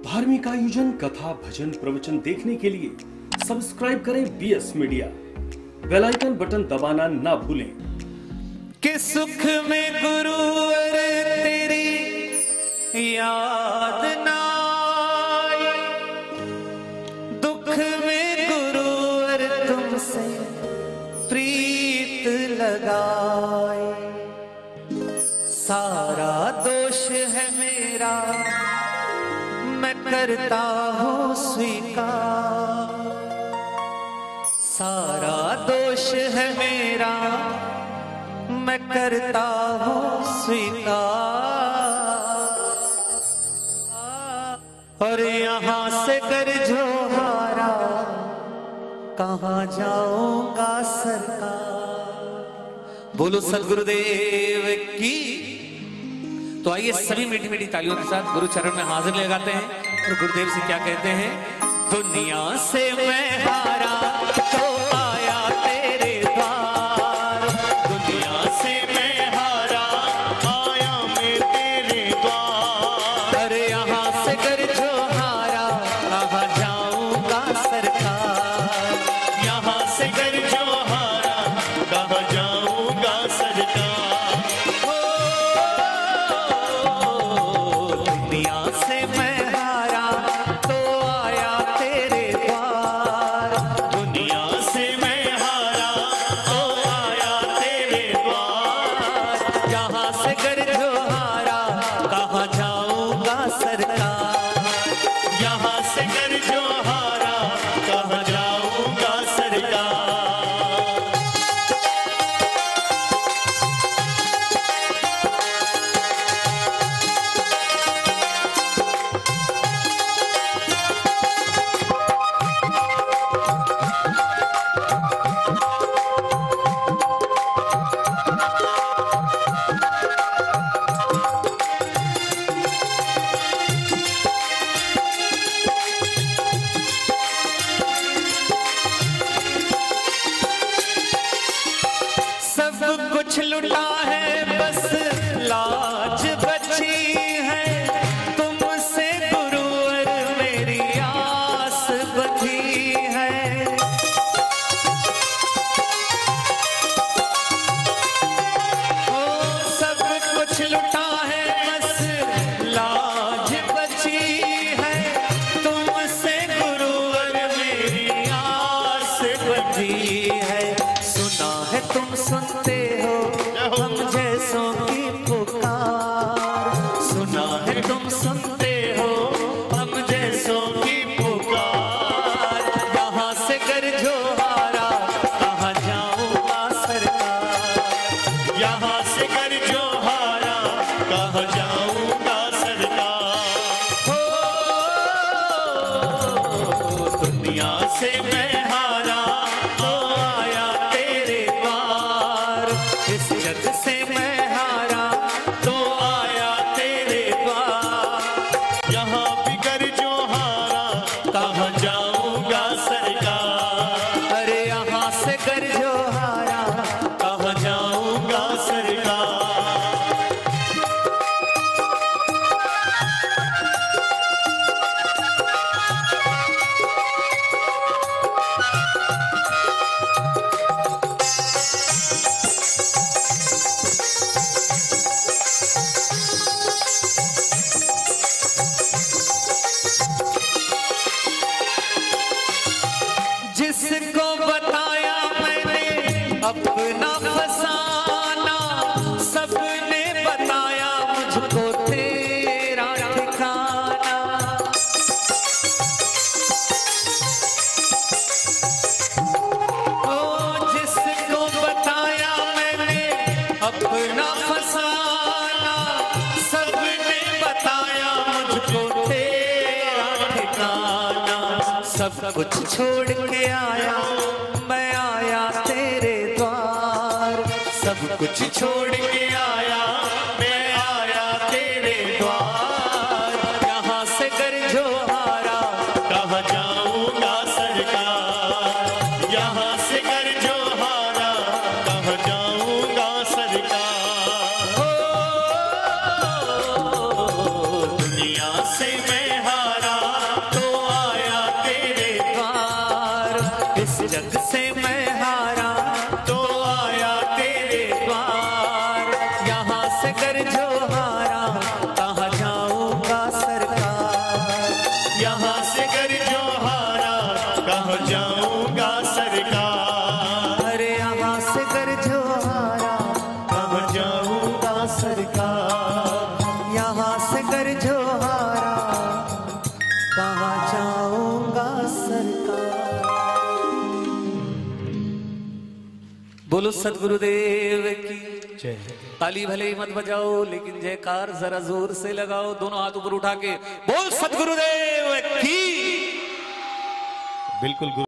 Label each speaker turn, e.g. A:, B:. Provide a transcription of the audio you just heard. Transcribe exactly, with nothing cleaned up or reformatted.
A: धार्मिक आयोजन, कथा, भजन, प्रवचन देखने के लिए सब्सक्राइब करें B S media. Bell icon button दबाना ना भूलें।
B: कि सुख में गुरुवर तेरी याद ना आए, दुख में गुरुवर तुमसे प्रीत लगाए। सारा दोष है मेरा, मैं करता हूँ स्वीकार। सारा दोष है मेरा, मैं करता हूँ स्वीकार। और यहाँ से कर जो हारा, कहाँ जाऊंगा सरकार। बोलो सद्गुरुदेव की। तो आइए सभी मीठी मीठी तालियों के साथ गुरु चरण में हाजिर लगाते हैं और गुरुदेव से क्या कहते हैं। दुनिया से मैं हारा तो आया तेरे द्वार, दुनिया से मैं हारा आया मैं तेरे द्वार। अरे यहाँ से कर जो हारा, कहाँ जाऊंगा सरकार। यहाँ से कर जो हारा, कहाँ जाऊंगा सरकार। कुछ लुटा है बस लाज बची है, तुमसे गुरुवर मेरी आस बची है। ओ सब कुछ लुटा है बस लाज बची है, तुमसे गुरुवर मेरी आस बची है। सुना है तुम सुनते हम जैसों की पुकार, सुना है तुम सुनते हो हम जैसों की पुकार। यहाँ से कर जो हारा, कहाँ जाऊंगा सरकार। यहाँ से कर जो हारा, कहाँ जाऊंगा सरकार। हो दुनिया से मैं हारा तो आया तेरे द्वार, इस जग से मैं हारा तो आया तेरे द्वार। यहाँ भी कर जो हारा, कहाँ जाऊंगा सरकार। अरे यहाँ से कर जो हारा, कहाँ जाऊंगा सरकार। जिसको बताया मैंने अपना फसाना, सबने बताया मुझको तेरा ठिकाना। ओ जिसको बताया मैंने अपना फसाना, सबने बताया मुझको तेरा ठिकाना। सब कुछ छोड़ के आया मैं आया तेरे द्वार, सब कुछ छोड़ के आया मैं आया तेरे द्वार। यहाँ से कर जो हारा, कहाँ जाऊंगा सरकार। यहाँ से कर जो हारा, कहाँ जाऊंगा सरकार। हो दुनिया से मैं हारा बोलो सदगुरुदेव की
C: जय।
B: ताली भले ही मत बजाओ, लेकिन जयकार जरा जोर से लगाओ, दोनों हाथ ऊपर उठा के बोल सदगुरुदेव की।
C: बिल्कुल।